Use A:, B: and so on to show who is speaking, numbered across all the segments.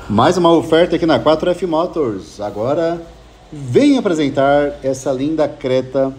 A: Mais uma oferta aqui na 4F Motors. Agora vem apresentar essa linda Creta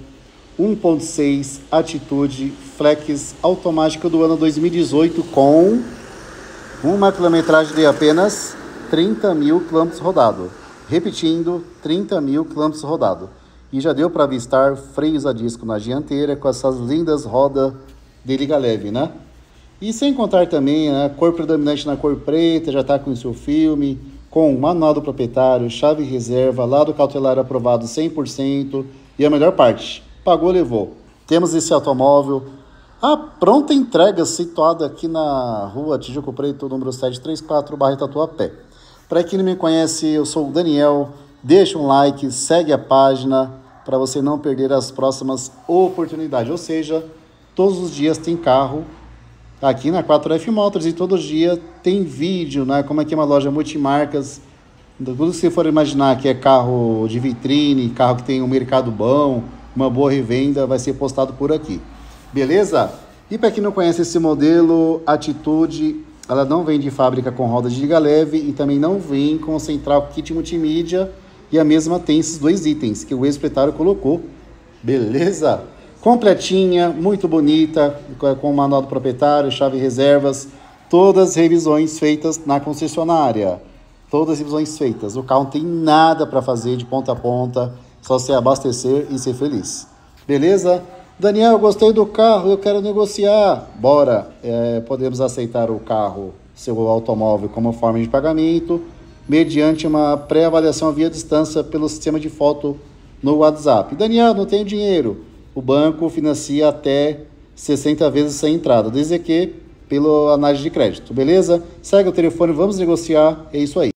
A: 1.6 Atitude Flex automática do ano 2018 com uma quilometragem de apenas 30 mil km rodado. Repetindo, 30 mil km rodado. E já deu para avistar freios a disco na dianteira com essas lindas rodas de liga leve, né? E sem contar também a cor predominante na cor preta, já está com o seu filme, com manual do proprietário, chave reserva, lado cautelar aprovado 100%. E a melhor parte, pagou, levou. Temos esse automóvel, a pronta entrega, situada aqui na rua Tijuco Preto, número 734, bairro Tatuapé. Para quem não me conhece, eu sou o Daniel. Deixa um like, segue a página para você não perder as próximas oportunidades. Ou seja, todos os dias tem carro aqui na 4F Motors e todo dia tem vídeo, né? Como aqui é uma loja multimarcas, tudo que você for imaginar que é carro de vitrine, carro que tem um mercado bom, uma boa revenda, vai ser postado por aqui. Beleza? E para quem não conhece esse modelo, Atitude, ela não vem de fábrica com roda de liga leve e também não vem com central kit multimídia, e a mesma tem esses dois itens que o ex-proprietário colocou. Beleza? Completinha, muito bonita, com o manual do proprietário, chave reservas, todas as revisões feitas na concessionária. Todas as revisões feitas. O carro não tem nada para fazer de ponta a ponta, só se abastecer e ser feliz. Beleza? Daniel, gostei do carro, eu quero negociar. Bora, podemos aceitar o carro, seu automóvel, como forma de pagamento, mediante uma pré-avaliação via distância pelo sistema de foto no WhatsApp. Daniel, não tenho dinheiro. O banco financia até 60 vezes sem entrada, desde que pela análise de crédito, beleza? Segue o telefone, vamos negociar, é isso aí.